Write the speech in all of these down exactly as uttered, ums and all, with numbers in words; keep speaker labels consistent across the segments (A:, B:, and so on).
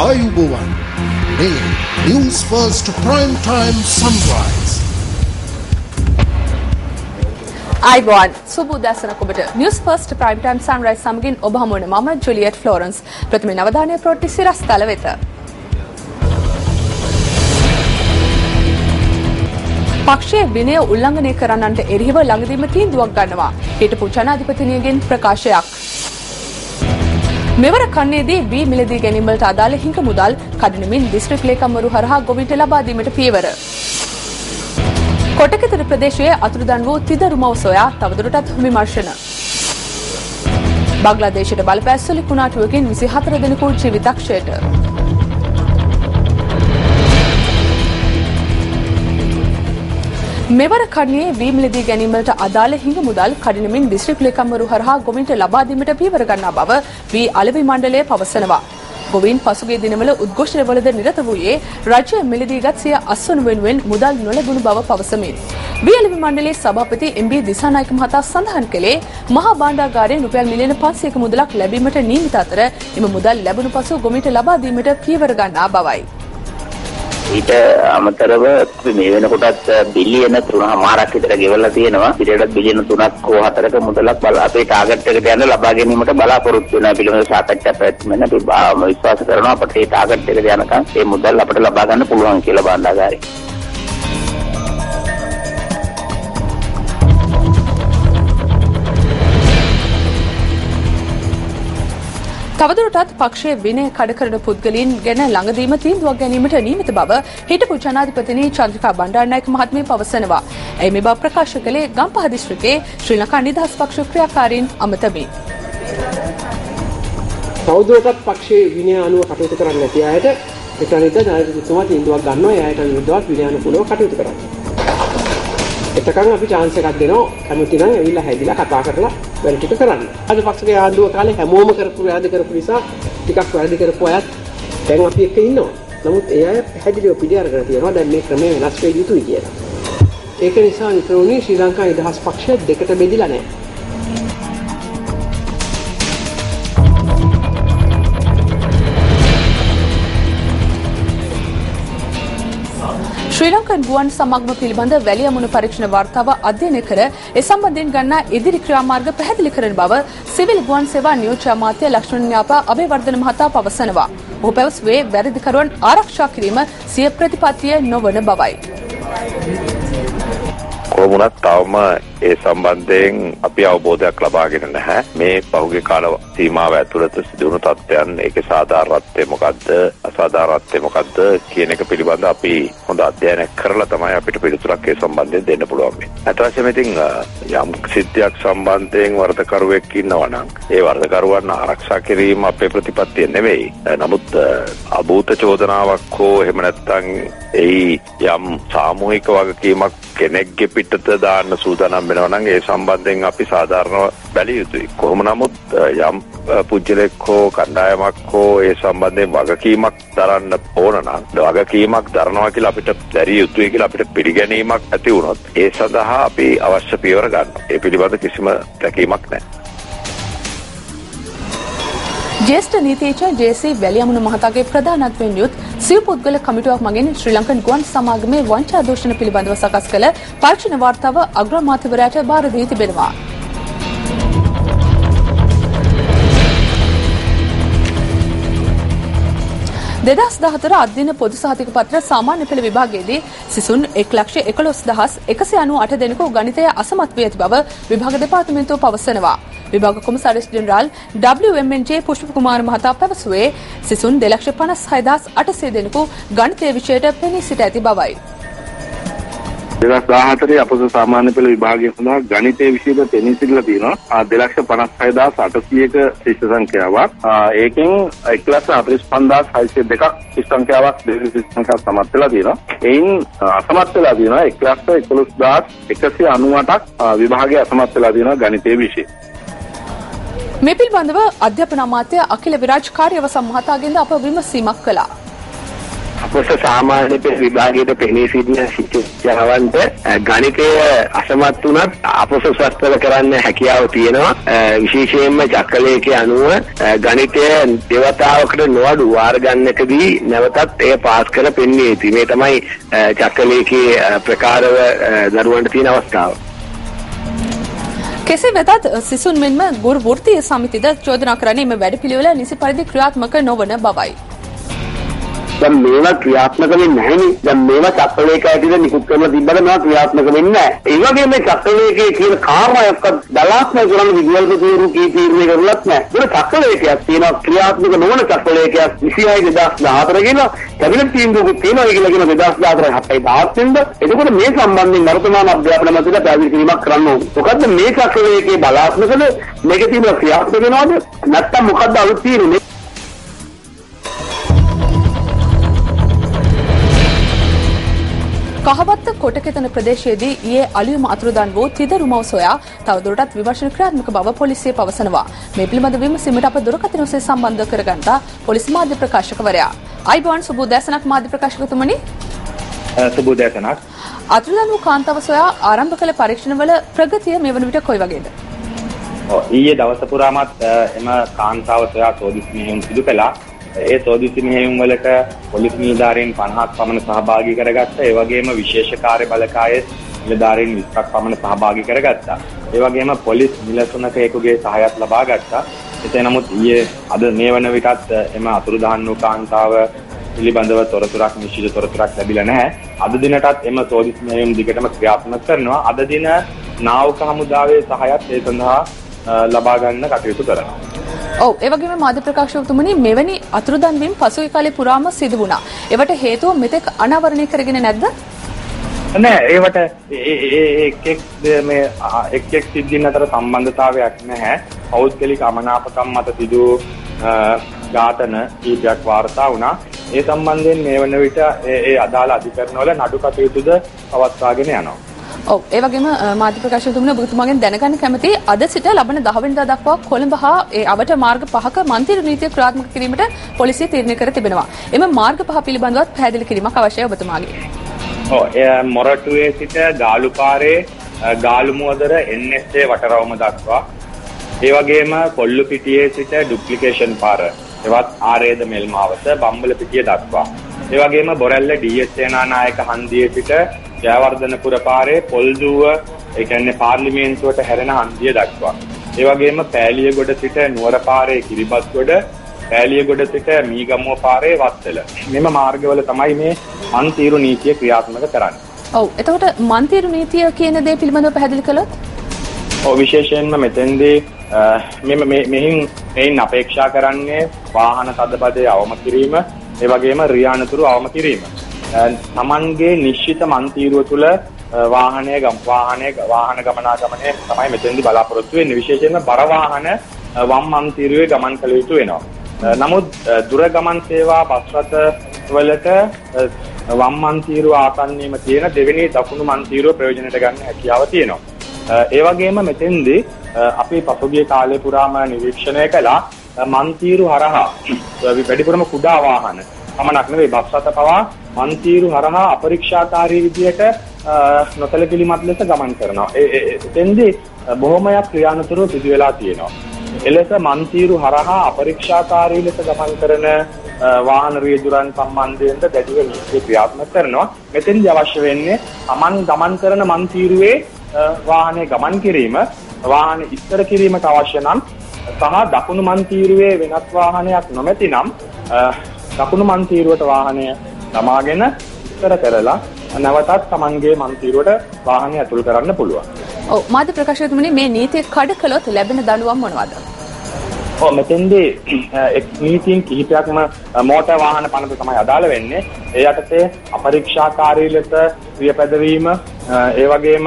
A: ආයුබෝවන් මේ News First Prime Time Sunrise
B: ආයුබෝවන් සුබ උදෑසනක් ඔබට News First Prime Time Sunrise සමගින් ඔබ හමු වන මම ජුලියට් ෆ්ලෝරන්ස් ප්‍රථම නවධානය ප්‍රවෘත්ති සිරස් තල වෙත පක්ෂයේ විනය උල්ලංඝනය කරන්නන්ට එරෙහිව ළඟදීම තීන්දුවක් ගන්නවා හිටපු ජනාධිපතිනියගෙන් ප්‍රකාශයක් මෙවර කන්නේදී වී මිලදී ගැනීම වලට අදාළ හිඟ මුදල් කඩිනමින් දිස්ත්‍රික් ලේකම්වරු හරහා ගොවින්ට ලබා දීමට පියවර කොටකෙතර ප්‍රදේශයේ අතුරුදන් වූ තිදරු මව සොයා තවදුරටත් විමර්ශන බංග්ලාදේශයට බලපෑ සුළි කුණාටුවකින් විසිහතර දෙනෙකු ජීවිතක්ෂයට මෙවර කඩිනේ වී මිලදී ගැනීම වලට අදාළ හිඟ මුදල් කඩිනමින් දිස්ත්‍රික් ලේකම්වරු හරහා ගොවින්ට ලබා දීමට පියවර ගන්නා බව වී අලෙවි මණ්ඩලය පවසනවා. ගොවින් පසුගිය දිනවල උද්ඝෝෂණවලද නිරත වූයේ රජය මිලදීගත් සිය අස්වනු වෙනුවෙන් මුදල් නොලැබුණු බව පවසමින්. වී අලෙවි මණ්ඩලයේ සභාපති එම් බී දිසානායක මහතා සඳහන් කළේ මහා භාණ්ඩාගාරයෙන් රුපියල් මිලියන පන්සියයක මුදලක් ලැබීමට නියමිත අතර එම මුදල් ලැබුණු පසු ගොවින්ට ලබා දීමට පියවර ගන්නා බවයි.
C: ඊට අමතරව මේ වෙනකොටත් බිලියන තුනමාරක් විතර ගෙවලා තියෙනවා. ඊටත් බිලියන තුනක් හෝ හතරක මුදලක් බල අපේ ටාගට් එකට යන ලබා ගැනීමට බලාපොරොත්තු වෙනවා පිළිබඳව සාකච්ඡා පැවැත්වෙන අපි විශ්වාස කරනවා අපට මේ ටාගට් එකට යනකම් මේ මුදල් අපට ලබා ගන්න පුළුවන් කියලා භාණ්ඩාගාරේ.
B: තවදුරටත් පක්ෂයේ විනය කඩ කරන පුද්ගලයන් ගැන ළඟදීම තීන්දුවක් ගැනීමට නියමිත බව හිටපු ජනාධිපතිනි චන්ද්‍රිකා බණ්ඩාරනායක මහත්මිය පවසනවා. එයි මේ බව ප්‍රකාශ කළේ ගම්පහ දිස්ත්‍රික්කයේ ශ්‍රී ලංකා නිදහස් පක්ෂ ක්‍රියාකාරීන් අමතමින්.
D: තවදුරටත් පක්ෂයේ විනය අනුව කටයුතු කරන්නේ නැති අයට පිටරට ජනාධිපතිතුමා තීන්දුවක් ගන්නවා. ඒ අයට විරුද්ධව විනය අනුකූලව කටයුතු කරන්න. එතකන් අපි chance එකක් දෙනවා. කැමති නම් ඇවිල්ලා හැදිලා කතා කරලා වැඩ ටික කරන්න. අද පක්ෂයේ ආණ්ඩුව කාලේ හැමෝම කරපු වැඩ කරපු නිසා ටිකක් වැඩ කරපු අයත් දැන් අපි එක්ක ඉන්නවා. නමුත් ඒ අය පැහැදිලිව පිළි අරගෙන තියෙනවා දැන් මේ ක්‍රමය වෙනස් වෙයි යුතුයි කියලා. ඒක නිසා විතරෝනේ ශ්‍රී ලංකා නිදහස් පක්ෂය දෙකට බෙදිලා නැහැ. ශ්‍රී ලංකන් ගුවන් සමාගම පිළිබඳ වැලියමුණු පරීක්ෂණ වාර්තාව අධ්‍යයනය කර ඒ සම්බන්ධයෙන් ගන්නා ඉදිරි ක්‍රියාමාර්ග පැහැදිලි කරන බව සිවිල් ගුවන් සේවා නියෝජ්‍ය අමාත්‍ය ලක්ෂ්මන් න්‍යාපා අබේවර්ධන මහතා පවසනවා. ඔහු පැවසුවේ වැරදිකරුවන් ආරක්ෂා කිරීම සිය ප්‍රතිපත්තිය නොවන බවයි.
E: කොහොමුණත් තවම ඒ සම්බන්ධයෙන් අපි අවබෝධයක් ලබාගෙන නැහැ. මේ පහුගිය කාල සීමාව ඇතුළත සිදුවුණු තත්ත්වයන් ඒකේ සාධාරණත්වය මොකද්ද අසාධාරණත්වය මොකද්ද කියන එක පිළිබඳව අපි හොඳ අධ්‍යයනයක් කරලා තමයි අපිට පිළිතුරක් ඒ සම්බන්ධයෙන් දෙන්න පුළුවන් වෙන්නේ. අත වශයෙන්ම ඉතින් යම් සිද්ධියක් සම්බන්ධයෙන් වරදකරුවෙක් ඉන්නවා නම් ඒ වරදකරුවන් ආරක්ෂා කිරීම අපේ ප්‍රතිපත්තිය නෙවෙයි. නමුත් අභූත චෝදනාවක් හෝ එහෙම නැත්නම් ඒ යම් සාමූහික වගකීමක් කෙනෙක්ගේ පිටත දාන්න සූදානම් වෙනවා නම් ඒ සම්බන්ධයෙන් අපි සාධාරණව බැලිය යුතුයි. කොහොම නමුත් යම් පුජ්‍යලෙක් හෝ කණ්ඩායමක් හෝ ඒ සම්බන්ධයෙන් වගකීමක් දරන්න ඕන නම් වගකීමක් දරනවා කියලා අපිට දැරිය යුතුයි කියලා අපිට පිළිගැනීමක් ඇති වුණොත් ඒ සඳහා අපි අවශ්‍ය පියවර ගන්නවා. ඒ පිළිබඳ කිසිම තැකීමක් නැහැ.
B: ජ්‍යෙෂ්ඨ නීතිඥ ජේ.සී. වැලියමුණු මහතාගේ ප්‍රධානත්වයෙන් යුත් සිව් පුද්ගල කමිටුවක් මගින් ශ්‍රී ලංකන් ගුවන් සමාගමේ වංචා දූෂණ පිළිබඳව සකස් කළ පරීක්ෂණ වාර්තාව අග්‍රාමාත්‍යවරයාට බාර දී තිබෙනවා. දෙදහස් දහතුන අධ්‍යයන පොදු සහතික පත්‍ර සාමාන්‍ය පෙළ විභාගයේදී සිසුන් එක් ලක්ෂ එකොළොස් දහස් එකසිය අනූ අට දෙනෙකු ගණිතය අසමත් වී ඇති බව විභාග දෙපාර්තමේන්තුව පවසනවා. විභාග කොමසාරිස් general W M N J Pushpa Kumara මහතා පැවසුවේ සිසුන් දෙලක්ෂ පනස් හය දහස් අටසිය දෙනෙකු ගණිතය විෂයට පෙනී සිට ඇති බවයි.
F: දෙදහස් දාහතරේ අපොස සාමාන්‍ය පෙළ විභාගය සඳහා ගණිතය විෂයට පෙනී සිටලා තියෙනවා දෙලක්ෂ පනස් හය දහස් අටසියක ශිෂ්‍ය සංඛ්‍යාවක්. ඒකෙන් එක් ලක්ෂ හතළිස් පන්දාස් හයසිය දෙකක් ශිෂ්‍ය සංඛ්‍යාවක් ශිෂ්‍ය සංඛ්‍යාවක් සමත් වෙලා තියෙනවා. එයින් අසමත් වෙලා තියෙනවා එක් ලක්ෂ එකොළොස් දහස් එකසිය අනූ අටක් විභාගයේ අසමත් වෙලා තියෙනවා ගණිතය විෂය.
B: මේ පිළිබඳව අධ්‍යාපන අමාත්‍ය අකිල විරාජ් කාර්යවසම් මහතාගෙන්ද අප විමසීමක් කළා.
F: අපොස සාමාන්‍ය පෙළ විභාගයට පෙනී සිටින ශිෂ්‍යයන්ට ගණිතය අසමත් වුණත් අපොස උසස්පෙළ කරන්න හැකියාව තියෙනවා. විශේෂයෙන්ම චක්‍රලේඛයේ අනුව ගණිතය දෙවතාවකට නොඅඩු වාර ගණනකදී නැවතත් එය පාස් කර පෙන්වී ඇති. මේ තමයි චක්‍රලේඛයේ ප්‍රකාරව දරුවන්ට තියෙන අවස්ථාව.
B: කෙසේ වෙතත් සිසුන් මෙන්ම ගුරු වෘත්තීය සමිතිද චෝදනා කරන්නේ මේ වැඩපිළිවෙල නිසි පරිදි ක්‍රියාත්මක නොවන බවයි.
F: දැන් මේවා ක්‍රියාත්මක වෙන්නේ නැහැනේ. දැන් මේවා චක්‍රලේඛය ඇතුලේ නිකුත් කරලා තිබ්බට මේවා ක්‍රියාත්මක වෙන්නේ නැහැ. ඒ වගේම මේ චක්‍රලේඛයේ කියන කාර්යයක් දලාත්මක කරන විදිහවල තීරු කී තීරණය කරලත් නැහැ. ඒක චක්‍රලේඛයක් තියෙනවා ක්‍රියාත්මක නොවන චක්‍රලේඛයක් විසිහය දෙදහස් දහහතර කියලා කැබිනට් තීන්දුවකුත් තියෙනවා. ඒක කියලා කියන දෙදහස් දහහතර හතයි දහස් වෙනිද. එතකොට මේ සම්බන්ධයෙන් වර්තමාන අධ්‍යාපන මැදිරියට පැහැදිලි කිරීමක් කරන්න ඕනේ. මොකද්ද මේ චක්‍රලේඛයේ බලාත්මකද මේක තියෙනවා ක්‍රියාත්මක වෙනවද නැත්නම් මොකද්ද අලුත් තීරණය?
B: කහවත්ත කොටකෙතන ප්‍රදේශයේදී ඊයේ අලුයම අතුරුදන් වූ තිදරුමව සොයා තවදුරටත් විමර්ශන ක්‍රියාත්මක බව පොලිසිය පවසනවා. මේ පිළිබඳ විමසීමට අප දුරකථන ඔස්සේ සම්බන්ධ කරගන්න පොලිස් මාධ්‍ය ප්‍රකාශකවරයා. අයිබෝන් සුබෝදෑසනක් මාධ්‍ය ප්‍රකාශකතුමනි.
G: සුබෝදෑසනක්.
B: අතුරුදන් වූ කාන්තාව සොයා ආරම්භ කළ පරීක්ෂණවල ප්‍රගතිය මේ වන විට කොයි වගේද?
G: ඔව් ඊයේ දවස පුරාමත් එම කාන්තාව සොයා සෝදිසි මෙහෙයුම් සිදු කළා. ඒ සෝදිසි මෙහෙයුම් වලට පොලිස් නිලධාරීන් පනහක් පමණ සහභාගී කරගත්තා. ඒ වගේම විශේෂ කාර්ය බලකායේ නිලධාරීන් විස්සක් පමණ සහභාගී කරගත්තා. ඒ වගේම පොලිස් නිලසුනකයෙකුගේ සහායත් ලබා ගත්තා. එතේ නමුත් ඊයේ අද මේ වන විටත් එම අතුරුදහන් වූ කාන්තාව පිළිබඳව තොරතුරක් නිශ්චිත තොරතුරක් ලැබිලා නැහැ. අද දිනටත් එම සෝදිසි මෙහෙයුම් දිගටම ක්‍රියාත්මක කරනවා. අද දින නාවික හමුදාවේ සහායත් ඒ සඳහා ලබා ගන්න කටයුතු කරනවා.
B: ඔව් ඒ වගේම මාධ්‍ය ප්‍රකාශකතුමනි මෙවැනි අතුරුදන් වීම පසුගිය කාලේ පුරාම සිදු වුණා. ඒවට හේතුව මෙතෙක් අනාවරණය කරගෙන නැද්ද?
G: නෑ ඒවට එක් එක් මේ එක් එක් සිද්ධීන් අතර සම්බන්ධතාවයක් නැහැ. පෞද්ගලික අමනාපකම් මත සිදු ඝාතන කීපයක් වාර්තා වුණා. ඒ සම්බන්ධයෙන් මේ වන විට ඒ අදාළ අධිකරණවල නඩු කටයුතුද පවත්වාගෙන යනවා.
B: ඔව් ඒ වගේම මාධ්‍ය ප්‍රකාශකතුමනි ඔබතුමාගෙන් දැනගන්න කැමතියි අද සිට ලබන දහ වෙනිදා දක්වා කොළඹ හා ඒ අවට මාර්ග පහක මන්තිර නීතිය ක්‍රියාත්මක කිරීමට පොලිසිය තීරණය කර තිබෙනවා. එම මාර්ග පහ පිළිබඳවත් පැහැදිලි කිරීමක් අවශ්‍යයි ඔබතුමාගේ.
G: ඔව් මොරටුවේ සිට ගාලුපාරේ ගාලුමුවදර එන් එස් ඒ වටරවුම දක්වා ඒ වගේම කොල්ලුපිටියේ සිට ඩුප්ලිකේෂන් පාර එවත් ආරේද මෙල්මාවත බම්බලපිටිය දක්වා ඒ වගේම බොරැල්ල ඩී එස් සේනානායක හන්දියේ සිට ජයවර්ධනපුර පාරේ පොල්දුව ඒ කියන්නේ පාර්ලිමේන්තුවට හැරෙන හන්දිය දක්වා ඒ වගේම පෑලියගොඩ සිට නුවර පාරේ කිරිබත්ගොඩ පෑලියගොඩ සිට මීගමුව පාරේ වත්තල මෙම මාර්ගවල තමයි මේ මන්තිරු නීතිය ක්‍රියාත්මක කරන්නේ.
B: ඔව් එතකොට මන්තිරු නීතිය කියන දේ පිළිබඳව පැහැදිලි කළොත්
G: ඔව් විශේෂයෙන්ම මෙතෙන්දී මෙම මෙහින් මෙයින් අපේක්ෂා කරන්නේ වාහන තදබදයේ අවම කිරීම ඒ වගේම රියානතුරු අවම කිරීම. තමන්ගේ නිශ්චිත මන්තිරුව තුළ වාහනය වාහනය වාහන ගමනාගමනය තමයි මෙතෙන්දී බලාපොරොත්තු වෙන්නේ. විශේෂයෙන්ම බර වාහන වම් මන්තිරුවේ ගමන් කළ යුතු වෙනවා. නමුත් දුර ගමන් සේවා බස් රථ වලට වම් මන්තිරුව ආසන්නයේම තියෙන දෙවෙනි දකුණු මන්තිරුව ප්‍රයෝජනයට ගන්න හැකියාව තියෙනවා. ඒ වගේම මෙතෙන්දී අපි පසුගිය කාලේ පුරාම නිරීක්ෂණය කළා මන්තිරු හරහා වැඩිපුරම කුඩා වාහන පමණක් නෙවෙයි බස් රථ පවා මන්තිරු හරහා අපරීක්ෂාකාරී විදියට නොසලකිලිමත් ලෙස ගමන් කරනවා. ඒ එතෙන්දී බොහොමයක් ක්‍රියානතුරු සිදු වෙලා තියෙනවා. එලෙස මන්තිරු හරහා අපරීක්ෂාකාරී ලෙස ගමන් කරන වාහන රියදුරන් සම්බන්ධයෙන් දැඩිව නීති ක්‍රියාත්මක කරනවා. මෙතෙන්දී අවශ්‍ය වෙන්නේ Taman ගමන් කරන මන්තිරුවේ වාහනේ ගමන් කිරීම වාහන ඉස්තර කිරීමට අවශ්‍ය නම් සහ දකුණු මන්තිරුවේ වෙනත් වාහනයක් නොමැති නම් දකුණු මන්තිරුවට වාහනය නමාගෙන ඉස්තර කරලා නැවතත් Tamanගේ මන්තිරුවට වාහනය ඇතුල් කරන්න පුළුවන්.
B: ඔව් මාධ්‍ය ප්‍රකාශකතුමනි මේ නීතිය කඩ කළොත් ලැබෙන දඬුවම් මොනවද?
G: ඔව් මෙතෙන්දී එක් නීතියන් කිහිපයක්ම මෝටර් වාහන පනත තමයි අදාළ වෙන්නේ. ඒ යටතේ අපරීක්ෂාකාරී ලෙස ක්‍රියාපැදවීම ඒ වගේම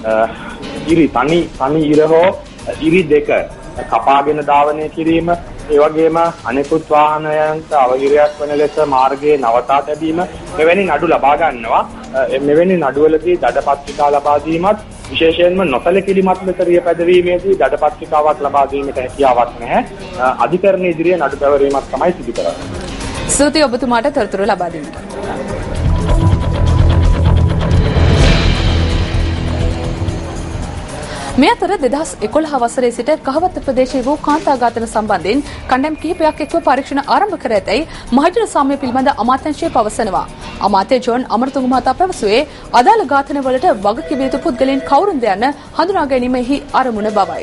G: ඉරි තනි තනි ඉර හෝ ඉරි දෙක කපාගෙන ධාවනය කිරීම ඒ වගේම අනෙකුත් වාහනයන්ට අවහිරයක් වන ලෙස මාර්ගයේ නවතා තැබීම මෙවැනි නඩු ලබා ගන්නවා. මෙවැනි නඩුවලදී දඩපත්‍රිකා ලබා දීමත් විශේෂයෙන්ම නොසලකිලිමත් ලෙස රියපැදවීමේදී දඩපත්‍රිකාවක් ලබා දීමට හැකියාවක් නැහැ. අධිකරණ ඉදිරියේ නඩු පැවරීමක් තමයි සිදු කරන්නේ.
B: ස්තුතියි ඔබතුමාට තොරතුරු ලබා දෙන්නට. මේ අතර දෙදහස් එකොළහ වසරේ සිට කහවත්ත ප්‍රදේශයේ වූ කාන්තා ඝාතන සම්බන්ධයෙන් කණ්ඩායම් කිහිපයක් එක්ව පරීක්ෂණ ආරම්භ කර ඇතැයි මහජන සාමය පිළිබඳ අමාත්‍යාංශය පවසනවා. අමාත්‍ය ජෝන් අමරතුංග මහතා පැවසුවේ අදාළ ඝාතන වලට වගකිව යුතු පුද්ගලයන් කවුරුන්ද යන්න හඳුනා ගැනීමෙහි අරමුණ බවයි.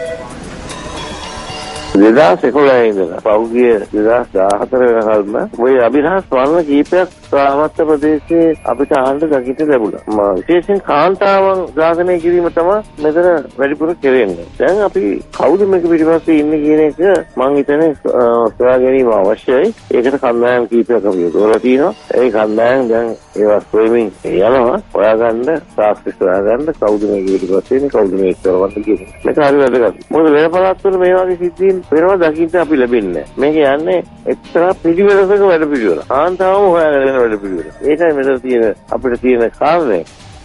E: දෙදහස් එකොළහ ඉඳලා පෞද්ගලිය දෙදහස් දාහතර වෙනකල්ම ওই අභිරහස් වර්ණ කීපයක් කාවත්ත ප්‍රදේශයේ අපිට අහන්න දකින්න ලැබුණා. විශේෂයෙන් කාන්තාවන් ඝාතනය කිරීම තමයි මෙතන වැඩිපුර කෙරෙන්නේ. දැන් අපි කවුද මේක පිටිපස්සේ ඉන්නේ කියන එක මම හිතන්නේ සොයා ගැනීම අවශ්‍යයි. ඒකට කණ්ඩායම් කීපයක් අපි යොදවලා තියෙනවා. ඒ කණ්ඩායම් දැන් ඒවා සොයමින් යනවා. හොයාගන්න සාක්ෂි හොයාගන්න කවුද මේක පිටිපස්සේ ඉන්නේ කවුද මේක කරවන්න කියන්නේ. මේක හරි වැදගත්. මොකද වෙන පළාත්වල මේ වගේ සිද්ධීන් වෙනවා දකින්න අපි ලැබෙන්නේ නැහැ. මේක යන්නේ එක්තරා පිළිවෙලක වැඩ පිළිවෙල. කාන්තාවම හොයාගෙන වැඩ පිළිවෙල. ඒකයි මෙතන තියෙන අපිට තියෙන කාරණය.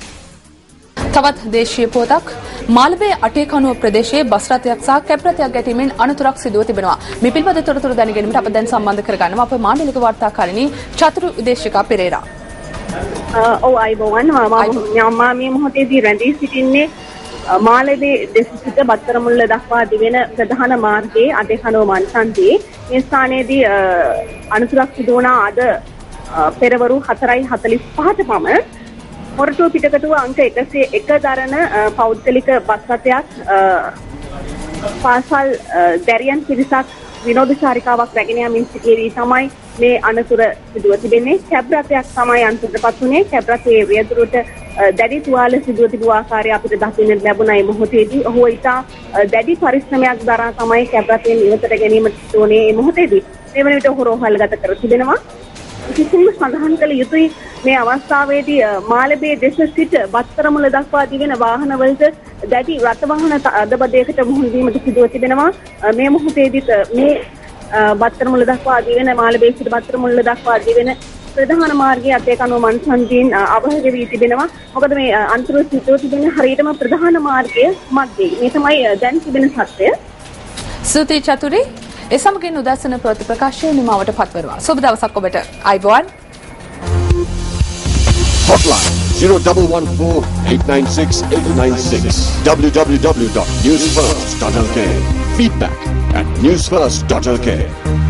B: තවත් දේශීය පොතක් මාළඹේ අටේකනුව ප්‍රදේශයේ බස් රථයක් සහ කැබ් රථයක් ගැටීමෙන් අනතුරක් සිදුව තිබෙනවා. මේ පිළිබඳ තොරතුරු දැන ගැනීමට අප දැන් සම්බන්ධ කරගන්නවා අපේ මාණ්ඩලික වාර්තාකාරිණී චතුරු විදේශිකා පෙරේරා.
H: ඔව් අයිබෝවන් මම මේ මොහොතේදී රැඳී සිටින්නේ මාළඹේ දෙස සිට බත්තරමුල්ල දක්වා දිවෙන ප්‍රධාන මාර්ගයේ අටේකනුව මන්සන්තියේ මේ ස්ථානයේදී අනතුරක් සිදු වුණා අද පෙරවරු හතරයි හතළිස් පහට පමණ මොරටුව පිටකටුව අංක එකසිය එක දරන පෞද්ගලික බස් රථයක් පාසල් දැරියන් පිරිසක් විනෝද චාරිකාවක් රැගෙන යමින් සිටියේදී තමයි මේ අනතුර සිදුව තිබෙන්නේ. කැබ් රථයක් තමයි අනතුරටපත් වුණේ. කැබ් රථයේ රියදුරට දැඩි තුවාල සිදුව තිබූ ආකාරය අපිට දකින්නට ලැබුණා. මේ මොහොතේදී ඔහු ඊට දැඩි පරිශ්‍රමයක් දරා තමයි කැබ් රථයෙන් ඉවතට ගැනීමට සිදුවන්නේ. මේ මොහොතේදී මේ වන විට ඔහු රෝහල්ගත කර තිබෙනවා. කිසිම සඳහන් කළ යුතුයි මේ අවස්ථාවේදී මාළඹේ දෙස සිට බත්තරමුල දක්වා දිවෙන වාහනවලට දැඩි රථ වාහන අදබදයකට මුහුණ දීමට සිදුව තිබෙනවා. මේ මොහොතේදී මේ බත්තරමුල දක්වා දිවෙන මාළඹේ සිට බත්තරමුල දක්වා දිවෙන ප්‍රධාන මාර්ගයේ අටේකනුව මන්සන්තියෙන් අවහිර වී තිබෙනවා. මොකද මේ අන්තර සිදුව තිබෙන හරියටම ප්‍රධාන මාර්ගය මැදේ. මේ තමයි දැන් තිබෙන සත්‍යය.
B: ස්තුතියි චතුරි. ඒ සමගින් උදැසන ප්‍රවෘත්ති ප්‍රකාශය නිමවට පත්වනවා. සුබ දවසක් ඔබට. අයිබෝන්.
A: Hotline zero one one four eight nine six eight nine six w w w dot news first dot l k. Feedback at news first dot l k.